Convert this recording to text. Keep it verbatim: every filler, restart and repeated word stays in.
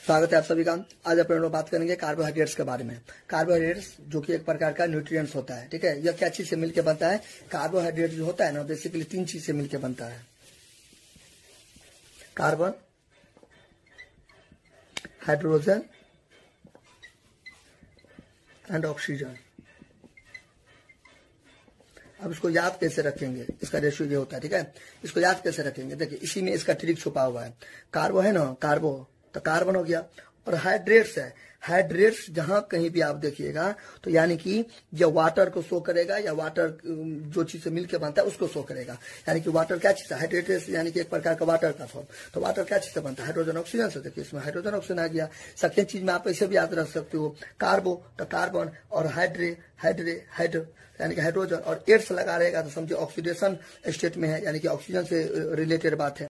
स्वागत है आप सभी का। आज अपन लोग बात करेंगे कार्बोहाइड्रेट्स के बारे में। कार्बोहाइड्रेट्स जो कि एक प्रकार का न्यूट्रिएंट्स होता है, ठीक है। यह क्या चीज से मिलकर बनता है? कार्बोहाइड्रेट जो होता है ना, बेसिकली तीन चीज से मिलकर बनता है। Carbon, hydrogen and oxygen. अब इसको याद कैसे रखेंगे? इसका रेशियो ये होता है, ठीक है। इसको याद कैसे रखेंगे? देखिए, इसी में इसका ट्रिक छुपा हुआ है। कार्बो है ना, कार्बो तो कार्बन हो गया, और हाइड्रेट्स है। हाइड्रेट्स जहां कहीं भी आप देखिएगा तो यानी कि या वाटर को शो करेगा या वाटर जो चीज से मिलकर बनता है उसको शो करेगा। यानी कि वाटर क्या चीज है? हाइड्रेट्स यानी कि एक प्रकार का वाटर का फॉर्म। तो वाटर क्या चीज से बनता है? हाइड्रोजन ऑक्सीजन से। देखिए, इसमें हाइड्रोजन ऑक्सीजन आ गया। सेकेंड चीज में आप ऐसे भी याद रख सकते हो, कार्बो तो कार्बन, और हाइड्रे हाइड्रे हाइड्रो यानी कि हाइड्रोजन, और एड्स लगा रहेगा तो समझिए ऑक्सीडेशन स्टेट में है, यानी कि ऑक्सीजन से रिलेटेड बात है।